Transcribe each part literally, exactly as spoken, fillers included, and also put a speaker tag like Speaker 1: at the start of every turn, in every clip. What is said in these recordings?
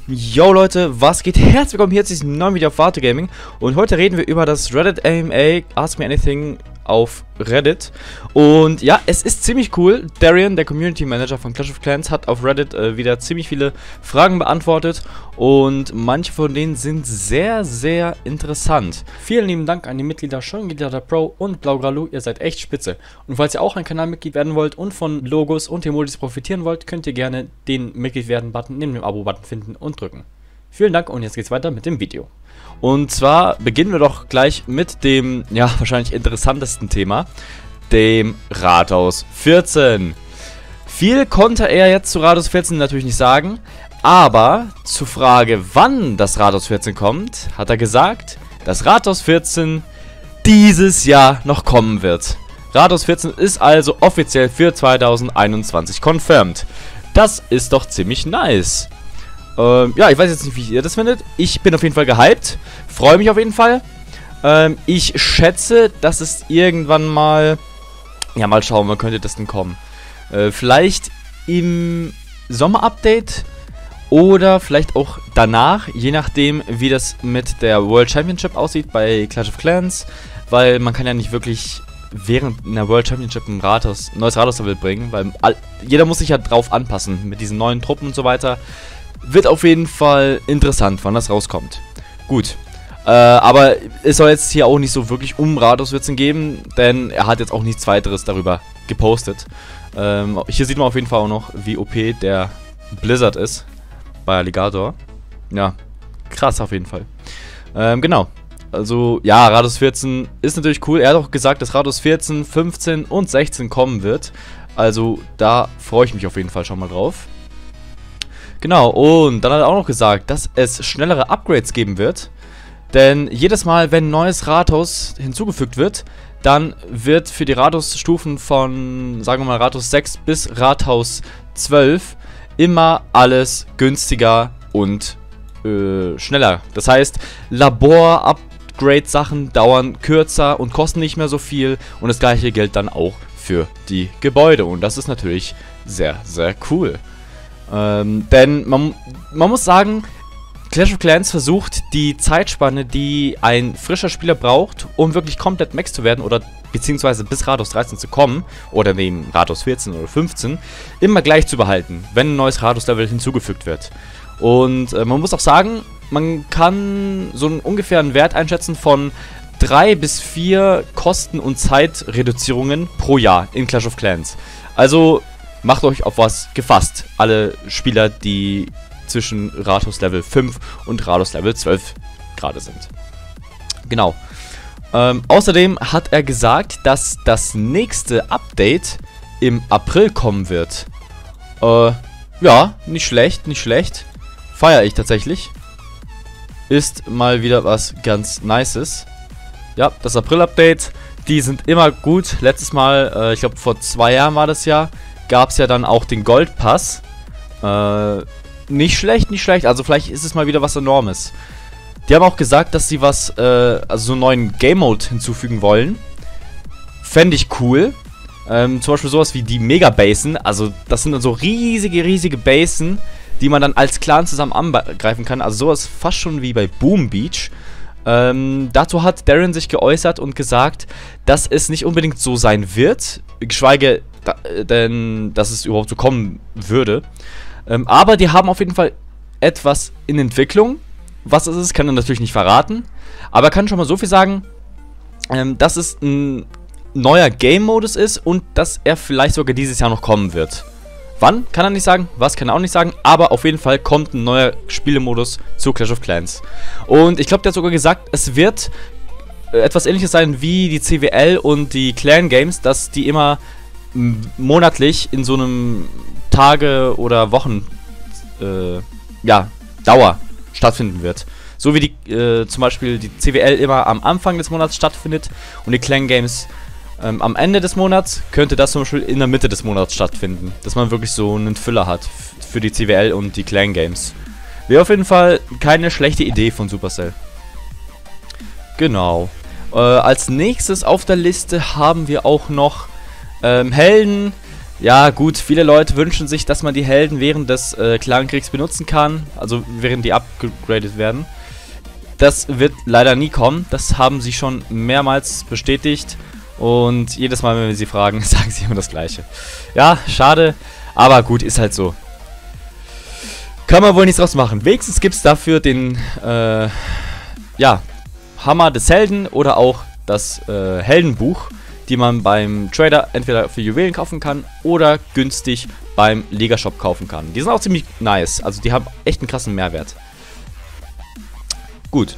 Speaker 1: Yo Leute, was geht? Herzlich willkommen hier zu diesem neuen Video auf Warte Gaming. Und heute reden wir über das Reddit A M A Ask Me Anything auf Reddit. Und ja, es ist ziemlich cool. Darian, der Community Manager von Clash of Clans, hat auf Reddit äh, wieder ziemlich viele Fragen beantwortet. Und manche von denen sind sehr, sehr interessant. Vielen lieben Dank an die Mitglieder Schongeglieder Pro und Blaugralu. Ihr seid echt spitze. Und falls ihr auch ein Kanalmitglied werden wollt und von Logos und Emojis profitieren wollt, könnt ihr gerne den Mitglied werden Button neben dem Abo-Button finden und drücken. Vielen Dank und jetzt geht's weiter mit dem Video. Und zwar beginnen wir doch gleich mit dem, ja, wahrscheinlich interessantesten Thema, dem Rathaus vierzehn. Viel konnte er jetzt zu Rathaus vierzehn natürlich nicht sagen, aber zur Frage, wann das Rathaus vierzehn kommt, hat er gesagt, dass Rathaus vierzehn dieses Jahr noch kommen wird. Rathaus vierzehn ist also offiziell für zweitausendeinundzwanzig confirmed. Das ist doch ziemlich nice. Ähm, ja, ich weiß jetzt nicht, wie ihr das findet. Ich bin auf jeden Fall gehypt. Freue mich auf jeden Fall. Ähm, ich schätze, dass es irgendwann mal... Ja, mal schauen, wann könnte das denn kommen? Äh, vielleicht im Sommer-Update oder vielleicht auch danach, je nachdem, wie das mit der World Championship aussieht bei Clash of Clans. Weil man kann ja nicht wirklich während einer World Championship ein Rathaus, ein neues Rathaus-Level bringen, weil all, jeder muss sich ja drauf anpassen mit diesen neuen Truppen und so weiter. Wird auf jeden Fall interessant, wann das rauskommt. Gut. Äh, aber es soll jetzt hier auch nicht so wirklich um Rathaus vierzehn geben, denn er hat jetzt auch nichts weiteres darüber gepostet. Ähm, hier sieht man auf jeden Fall auch noch, wie O P der Blizzard ist bei Alligator. Ja, krass auf jeden Fall. Ähm, genau. Also, ja, Rathaus vierzehn ist natürlich cool. Er hat auch gesagt, dass Rathaus vierzehn, fünfzehn und sechzehn kommen wird. Also, da freue ich mich auf jeden Fall schon mal drauf. Genau, und dann hat er auch noch gesagt, dass es schnellere Upgrades geben wird. Denn jedes Mal, wenn ein neues Rathaus hinzugefügt wird, dann wird für die Rathausstufen von, sagen wir mal, Rathaus sechs bis Rathaus zwölf immer alles günstiger und äh, schneller. Das heißt, Labor-Upgrade-Sachen dauern kürzer und kosten nicht mehr so viel. Und das gleiche gilt dann auch für die Gebäude. Und das ist natürlich sehr, sehr cool. Ähm, denn man, man muss sagen, Clash of Clans versucht die Zeitspanne, die ein frischer Spieler braucht, um wirklich komplett Max zu werden oder beziehungsweise bis Rathaus dreizehn zu kommen oder neben Rathaus vierzehn oder fünfzehn, immer gleich zu behalten, wenn ein neues Rathaus-Level hinzugefügt wird. Und äh, man muss auch sagen, man kann so einen ungefähren Wert einschätzen von drei bis vier Kosten- und Zeitreduzierungen pro Jahr in Clash of Clans. Also macht euch auf was gefasst, alle Spieler, die zwischen Rathaus Level fünf und Rathaus Level zwölf gerade sind. Genau. Ähm, außerdem hat er gesagt, dass das nächste Update im April kommen wird. Äh, ja, nicht schlecht, nicht schlecht. Feiere ich tatsächlich. Ist mal wieder was ganz Nices. Ja, das April-Update, die sind immer gut. Letztes Mal, äh, ich glaube vor zwei Jahren war das ja, gab es ja dann auch den Goldpass. Äh, nicht schlecht, nicht schlecht. Also vielleicht ist es mal wieder was Enormes. Die haben auch gesagt, dass sie was, äh, also so einen neuen Game-Mode hinzufügen wollen. Fände ich cool. Ähm, zum Beispiel sowas wie die Mega-Basen. Also das sind dann so riesige, riesige Basen, die man dann als Clan zusammen angreifen kann. Also sowas fast schon wie bei Boom Beach. Ähm, dazu hat Darian sich geäußert und gesagt, dass es nicht unbedingt so sein wird. Geschweige da, denn, dass es überhaupt so kommen würde. Ähm, aber die haben auf jeden Fall etwas in Entwicklung. Was es ist, kann er natürlich nicht verraten. Aber er kann schon mal so viel sagen, ähm, dass es ein neuer Game-Modus ist und dass er vielleicht sogar dieses Jahr noch kommen wird. Wann, kann er nicht sagen. Was, kann er auch nicht sagen. Aber auf jeden Fall kommt ein neuer Spielemodus zu Clash of Clans. Und ich glaube, der hat sogar gesagt, es wird äh, etwas Ähnliches sein wie die C W L und die Clan-Games, dass die immer monatlich in so einem Tage- oder Wochen äh, ja, Dauer stattfinden wird. So wie die äh, zum Beispiel die C W L immer am Anfang des Monats stattfindet und die Clan Games ähm, am Ende des Monats, könnte das zum Beispiel in der Mitte des Monats stattfinden. Dass man wirklich so einen Füller hat für die C W L und die Clan Games. Wäre auf jeden Fall keine schlechte Idee von Supercell. Genau. Äh, als nächstes auf der Liste haben wir auch noch ähm, Helden, Ja, gut, viele Leute wünschen sich, dass man die Helden während des äh, Clankriegs benutzen kann. Also während die upgradet werden. Das wird leider nie kommen. Das haben sie schon mehrmals bestätigt. Und jedes Mal, wenn wir sie fragen, sagen sie immer das Gleiche. Ja, schade. Aber gut, ist halt so. Kann man wohl nichts draus machen. Wenigstens gibt es dafür den, äh, ja, Hammer des Helden oder auch das äh, Heldenbuch, die man beim Trader entweder für Juwelen kaufen kann oder günstig beim Lega-Shop kaufen kann. Die sind auch ziemlich nice. Also die haben echt einen krassen Mehrwert. Gut.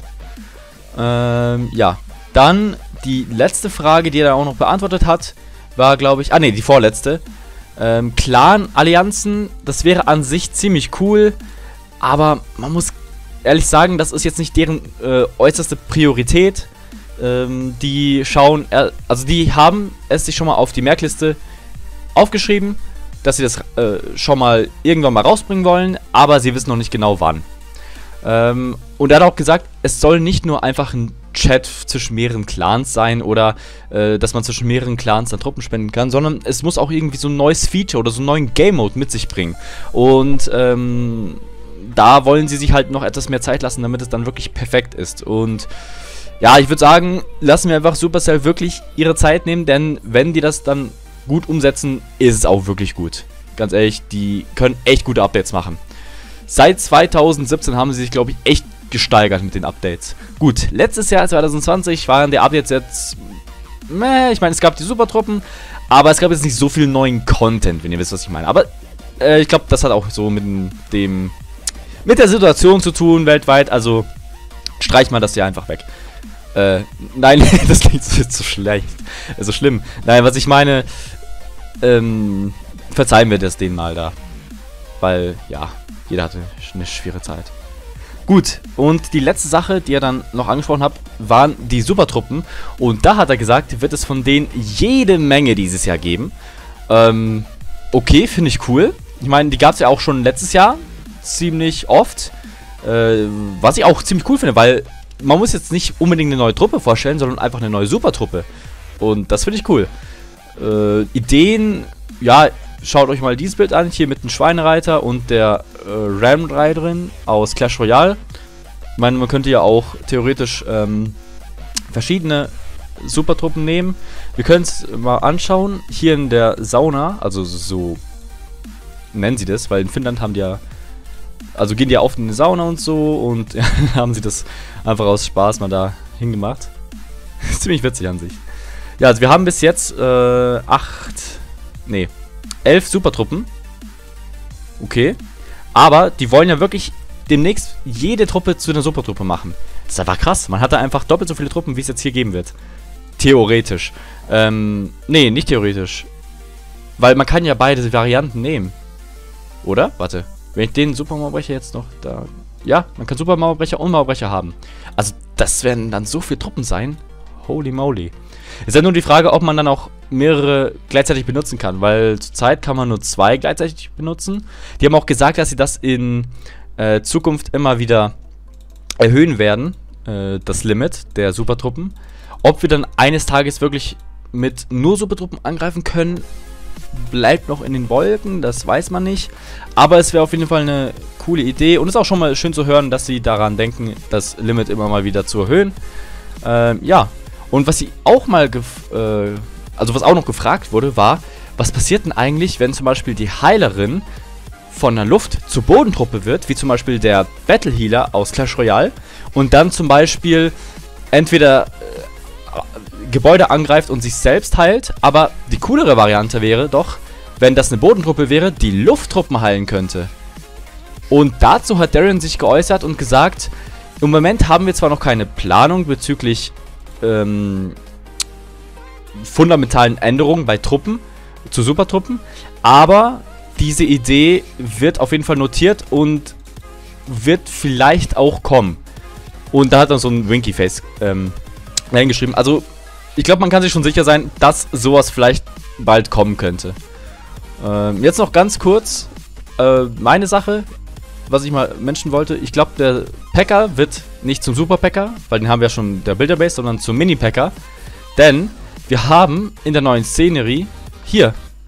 Speaker 1: Ähm, ja. Dann die letzte Frage, die er auch noch beantwortet hat, war, glaube ich... Ah, ne, die vorletzte. Ähm, Clan-Allianzen, das wäre an sich ziemlich cool, aber man muss ehrlich sagen, das ist jetzt nicht deren äh, äußerste Priorität. Ähm, die schauen... Äh, also die haben es sich schon mal auf die Merkliste aufgeschrieben, dass sie das äh, schon mal irgendwann mal rausbringen wollen, aber sie wissen noch nicht genau wann. Ähm, und er hat auch gesagt, es soll nicht nur einfach ein Chat zwischen mehreren Clans sein oder äh, dass man zwischen mehreren Clans dann Truppen spenden kann, sondern es muss auch irgendwie so ein neues Feature oder so einen neuen Game Mode mit sich bringen. Und ähm, da wollen sie sich halt noch etwas mehr Zeit lassen, damit es dann wirklich perfekt ist. Und ja, ich würde sagen, lassen wir einfach Supercell wirklich ihre Zeit nehmen, denn wenn die das dann gut umsetzen, ist es auch wirklich gut. Ganz ehrlich, die können echt gute Updates machen. Seit zweitausendsiebzehn haben sie sich, glaube ich, echt gesteigert mit den Updates. Gut, letztes Jahr, zwanzig zwanzig, waren die Updates jetzt... Meh, ich meine, es gab die Supertruppen, aber es gab jetzt nicht so viel neuen Content, wenn ihr wisst, was ich meine. Aber äh, ich glaube, das hat auch so mit dem... mit der Situation zu tun weltweit, also streich mal das hier einfach weg. Äh, nein, das klingt so, so schlecht, so also schlimm. Nein, was ich meine, ähm, verzeihen wir das denen mal da. Weil, ja, jeder hatte eine schwere Zeit. Gut, und die letzte Sache, die er dann noch angesprochen hat, waren die Supertruppen. Und da hat er gesagt, wird es von denen jede Menge dieses Jahr geben. Ähm, okay, finde ich cool. Ich meine, die gab es ja auch schon letztes Jahr ziemlich oft. Äh, was ich auch ziemlich cool finde, weil man muss jetzt nicht unbedingt eine neue Truppe vorstellen, sondern einfach eine neue Supertruppe. Und das finde ich cool. Äh, Ideen, ja... Schaut euch mal dieses Bild an, hier mit dem Schweinereiter und der äh, Ram-Reiterin aus Clash Royale. Ich meine, man könnte ja auch theoretisch ähm, verschiedene Supertruppen nehmen. Wir können es mal anschauen. Hier in der Sauna, also so nennen sie das, weil in Finnland haben die ja, also gehen die ja oft in die Sauna und so und ja, haben sie das einfach aus Spaß mal da hingemacht. Ziemlich witzig an sich. Ja, also wir haben bis jetzt äh, acht, nee, elf Supertruppen. Okay. Aber die wollen ja wirklich demnächst jede Truppe zu einer Supertruppe machen. Das ist einfach krass. Man hat da einfach doppelt so viele Truppen, wie es jetzt hier geben wird. Theoretisch. Ähm, nee, nicht theoretisch. Weil man kann ja beide Varianten nehmen. Oder? Warte. Wenn ich den Supermauerbrecher jetzt noch da... Ja, man kann Supermauerbrecher und Mauerbrecher haben. Also, das werden dann so viele Truppen sein. Holy moly. Ist ja nur die Frage, ob man dann auch mehrere gleichzeitig benutzen kann, weil zurzeit kann man nur zwei gleichzeitig benutzen. Die haben auch gesagt, dass sie das in äh, Zukunft immer wieder erhöhen werden, äh, das Limit der Supertruppen. Ob wir dann eines Tages wirklich mit nur Supertruppen angreifen können, bleibt noch in den Wolken, das weiß man nicht. Aber es wäre auf jeden Fall eine coole Idee und ist auch schon mal schön zu hören, dass sie daran denken, das Limit immer mal wieder zu erhöhen. Ähm, ja. Und was sie auch mal, äh, also was auch noch gefragt wurde, war, was passiert denn eigentlich, wenn zum Beispiel die Heilerin von der Luft zur Bodentruppe wird, wie zum Beispiel der Battle Healer aus Clash Royale, und dann zum Beispiel entweder äh, Gebäude angreift und sich selbst heilt, aber die coolere Variante wäre doch, wenn das eine Bodentruppe wäre, die Lufttruppen heilen könnte. Und dazu hat Darren sich geäußert und gesagt, im Moment haben wir zwar noch keine Planung bezüglich Ähm, fundamentalen Änderungen bei Truppen, zu Supertruppen, aber diese Idee wird auf jeden Fall notiert und wird vielleicht auch kommen. Und da hat er so ein Winky-Face ähm, hingeschrieben. Also, ich glaube, man kann sich schon sicher sein, dass sowas vielleicht bald kommen könnte. Ähm, jetzt noch ganz kurz äh, meine Sache, was ich mal mentionen wollte. Ich glaube, der Packer wird nicht zum Super-Packer, weil den haben wir ja schon der Builder-Base, sondern zum Mini-Packer. Denn wir haben in der neuen Szenerie, hier,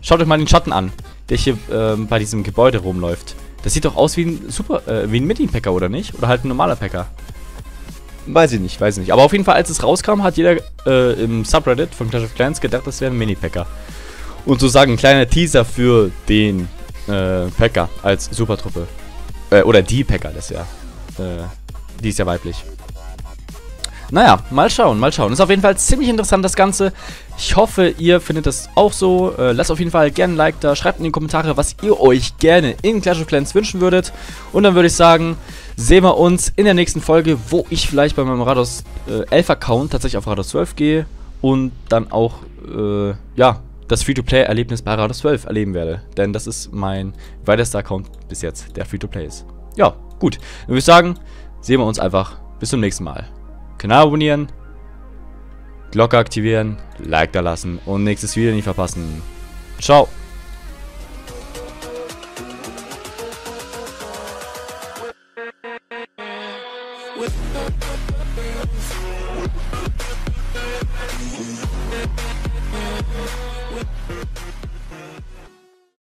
Speaker 1: Schaut euch mal den Schatten an, der hier ähm, bei diesem Gebäude rumläuft. Das sieht doch aus wie ein Super, äh, wie ein Mini-Packer, oder nicht? Oder halt ein normaler Packer. Weiß ich nicht, weiß ich nicht. Aber auf jeden Fall, als es rauskam, hat jeder äh, im Subreddit von Clash of Clans gedacht, das wäre ein Mini-Packer. Und sozusagen ein kleiner Teaser für den äh, Packer als Supertruppe. Äh, oder die Packer, das ist ja. Äh, die ist ja weiblich. Naja, mal schauen, mal schauen. Ist auf jeden Fall ziemlich interessant, das Ganze. Ich hoffe, ihr findet das auch so. Äh, lasst auf jeden Fall gerne ein Like da. Schreibt in die Kommentare, was ihr euch gerne in Clash of Clans wünschen würdet. Und dann würde ich sagen, sehen wir uns in der nächsten Folge, wo ich vielleicht bei meinem Rados äh, elf Account tatsächlich auf Rados zwölf gehe. Und dann auch, äh, ja, das Free-to-Play-Erlebnis bei Rados zwölf erleben werde. Denn das ist mein weitester Account bis jetzt, der Free-to-Play ist. Ja, gut. Dann würde ich sagen, sehen wir uns einfach. Bis zum nächsten Mal. Kanal abonnieren, Glocke aktivieren, Like da lassen und nächstes Video nicht verpassen. Ciao.
Speaker 2: With